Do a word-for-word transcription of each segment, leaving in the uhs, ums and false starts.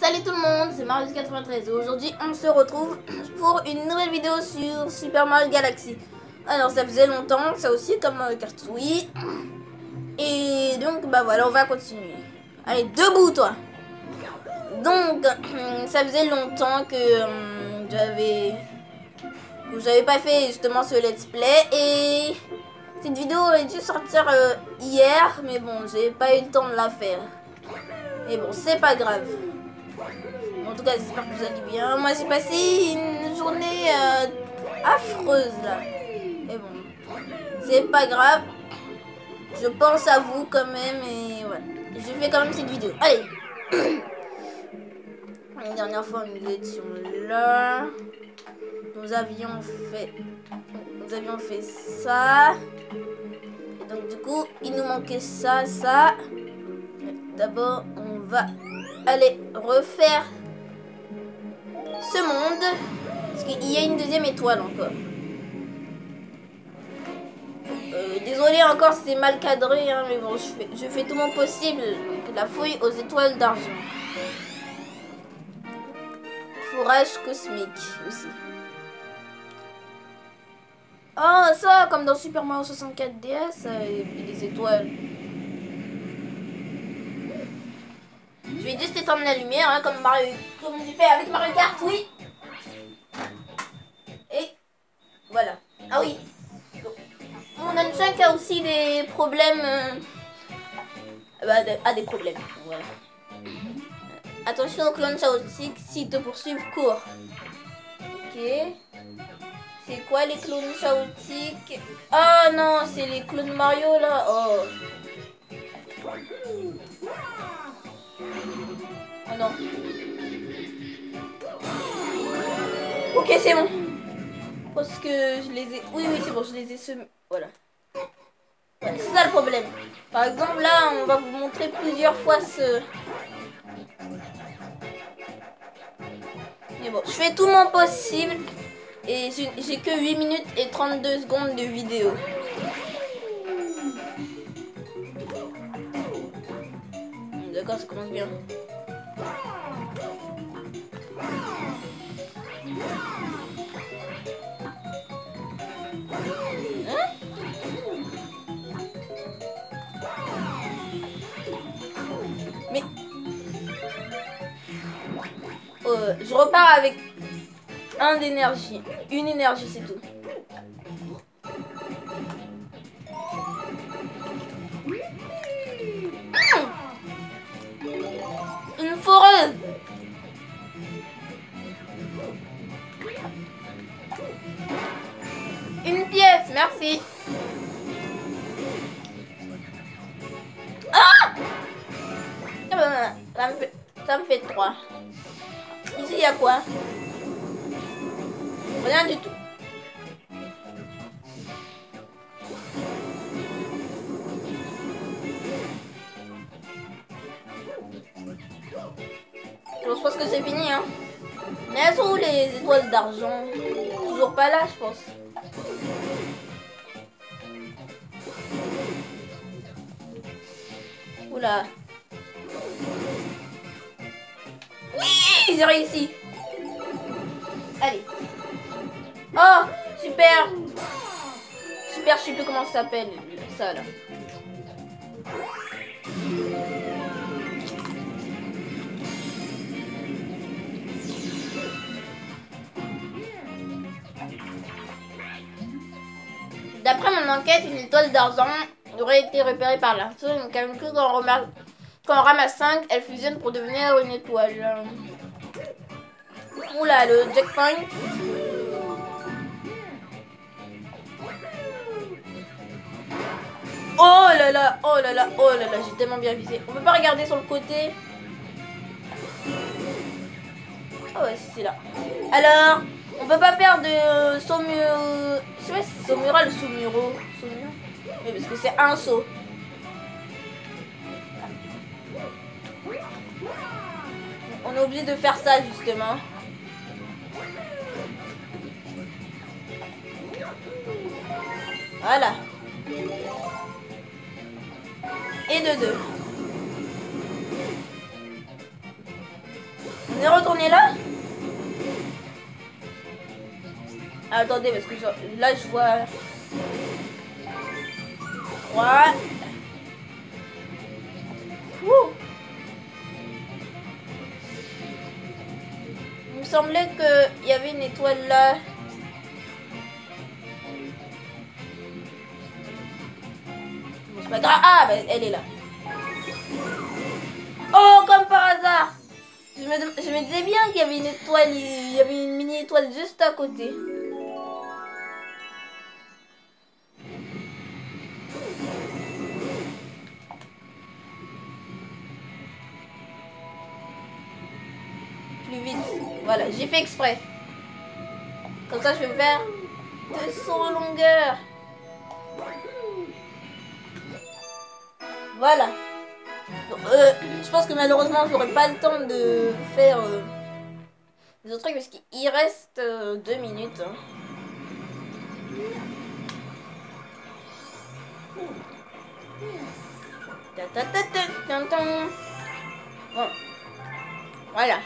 Salut tout le monde, c'est Marius quatre-vingt-treize et aujourd'hui on se retrouve pour une nouvelle vidéo sur Super Mario Galaxy. Alors ça faisait longtemps, ça aussi comme Mario Kart Wii. Et donc bah voilà, on va continuer. Allez, debout toi. Donc ça faisait longtemps que hum, j'avais que j'avais pas fait justement ce let's play. Et cette vidéo aurait dû sortir euh, hier, mais bon, j'ai pas eu le temps de la faire. Mais bon, c'est pas grave. En tout cas, j'espère que vous allez bien. Moi, j'ai passé une journée euh, affreuse là. Mais bon, c'est pas grave. Je pense à vous quand même et voilà. Je fais quand même cette vidéo. Allez. Une dernière fois, nous étions là. Nous avions fait, nous avions fait ça. Et donc du coup, il nous manquait ça, ça. D'abord, on va aller refaire ce monde, parce qu'il y a une deuxième étoile encore. Euh, désolé encore si c'est mal cadré, hein, mais bon, je fais, je fais tout mon possible. Donc, la fouille aux étoiles d'argent. Fourrage cosmique aussi. Oh, ça, comme dans Super Mario soixante-quatre D S, et puis des étoiles. Je vais juste éteindre la lumière, hein, comme Mario, comme j'ai fait avec Mario Kart, oui. Et voilà. Ah oui. Mon Nunchuk a aussi des problèmes. Euh, bah, de, a des problèmes. Voilà. Attention aux clones chaotiques, s'ils te poursuivent, cours. Ok. C'est quoi les clones chaotiques? Oh non, c'est les clones Mario là. Oh. Oh non. Ok, c'est bon. Parce que je les ai... Oui, oui, c'est bon, je les ai semés. Voilà. Voilà, c'est ça le problème. Par exemple, là, on va vous montrer plusieurs fois ce... Mais bon, je fais tout mon possible. Et j'ai que huit minutes et trente-deux secondes de vidéo. D'accord, ça commence bien. Hein? Mais... Euh, je repars avec un d'énergie. Une énergie, c'est tout. Une foreuse. Une pièce, merci. Ah! Ça me fait, ça me fait trois. Ici, il y a quoi? Rien du tout. Je pense que c'est fini, hein. Mais elles sont où les étoiles d'argent? Toujours pas là, je pense. Oula. Oui, j'ai réussi. Allez. Oh, super. Super, je sais plus comment ça s'appelle, ça là. D'après mon enquête, une étoile d'argent aurait été repérée par l'arceau. Donc, quand on, remarque, quand on ramasse cinq, elle fusionne pour devenir une étoile. Oula, le checkpoint. Oh là là, oh là là, oh là là, j'ai tellement bien visé. On peut pas regarder sur le côté. Oh ouais, c'est là. Alors, on peut pas faire de saumur... Je sais pas si c'est saumura ou saumuro. Saumur. Oui, parce que c'est un saut. On est obligé de faire ça justement. Voilà. Et de deux. vais retourner là. Ah, attendez, parce que je- là, je vois... trois. Ouh. Il me semblait qu'il y avait une étoile là. Bon, c'est pas grave. Ah, bah, elle est là. Oh, comme par hasard. Je me, je me disais bien qu'il y avait une étoile, il y avait une mini étoile juste à côté. Plus vite. Voilà, j'ai fait exprès. Comme ça, je vais faire deux sauts longueur. Voilà. Donc, euh, je pense que malheureusement, j'aurai pas le temps de faire euh, des autres trucs parce qu'il reste euh, deux minutes. Hein. Ta ta ta ta ta ta. Bon. Voilà.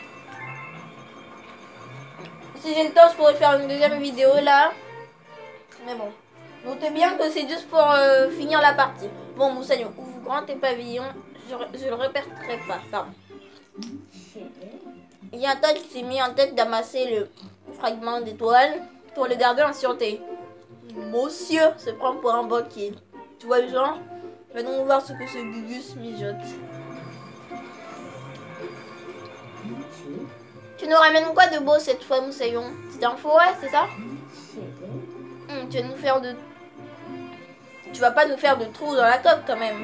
Si j'ai le temps, je pourrais faire une deuxième vidéo là. Mais bon. Notez bien que c'est juste pour euh, finir la partie. Bon, Moussaillon, ouvre grand tes pavillons. Je, je le répéterai pas. Pardon. Il y a un tas qui s'est mis en tête d'amasser le fragment d'étoile pour le garder en sûreté. Monsieur se prend pour un banquier. Tu vois le genre? Va donc voir ce que ce Gugus mijote. Tu nous ramènes quoi de beau cette fois, Moussaillon? C'était en forêt, c'est ça? Hum, tu vas nous faire de... Tu vas pas nous faire de trous dans la coque quand même.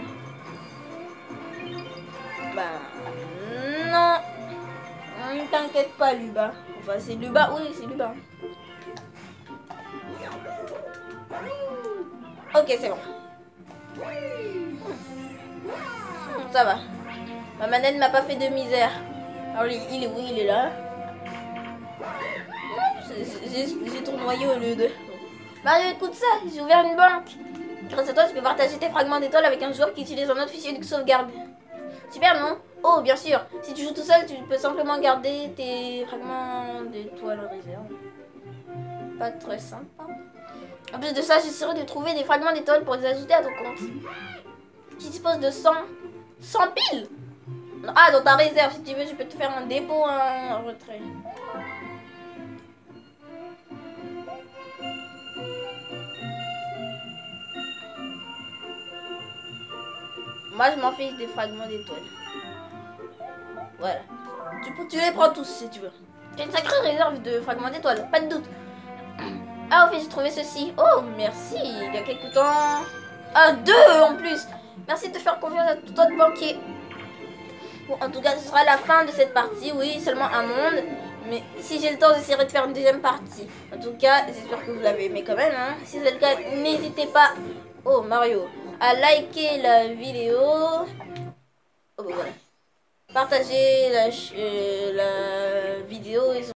Bah... Non. Ne t'inquiète pas, Luba. Enfin, c'est Luba. Oui, c'est Luba. Ok, c'est bon. Hum, ça va. Ma manette m'a pas fait de misère. Alors, il est où? Il est là. J'ai tournoyé au lieu de... Mario, écoute ça. J'ai ouvert une banque. Grâce à toi, tu peux partager tes fragments d'étoiles avec un joueur qui utilise un autre fichier de sauvegarde. Super, non? Oh, bien sûr. Si tu joues tout seul, tu peux simplement garder tes fragments d'étoiles en réserve. Pas très sympa. En plus de ça, j'essaierai de trouver des fragments d'étoiles pour les ajouter à ton compte. Tu disposes de cent... cent piles? Ah, dans ta réserve, si tu veux, je peux te faire un dépôt, un retrait. Moi, je m'en fiche des fragments d'étoiles. Voilà. Tu, peux, tu les prends tous si tu veux. Tu as une sacrée réserve de fragments d'étoiles, pas de doute. Ah, au fait, j'ai trouvé ceci. Oh, merci. Il y a quelques temps. Ah, deux en plus. Merci de te faire confiance à toi de banquier. Bon, en tout cas, ce sera la fin de cette partie. Oui, seulement un monde. Mais si j'ai le temps, j'essaierai de faire une deuxième partie. En tout cas, j'espère que vous l'avez aimé quand même. Hein. Si c'est le cas, n'hésitez pas. Oh, Mario. À liker la vidéo. Oh, bah, voilà. Partagez la, euh, la vidéo.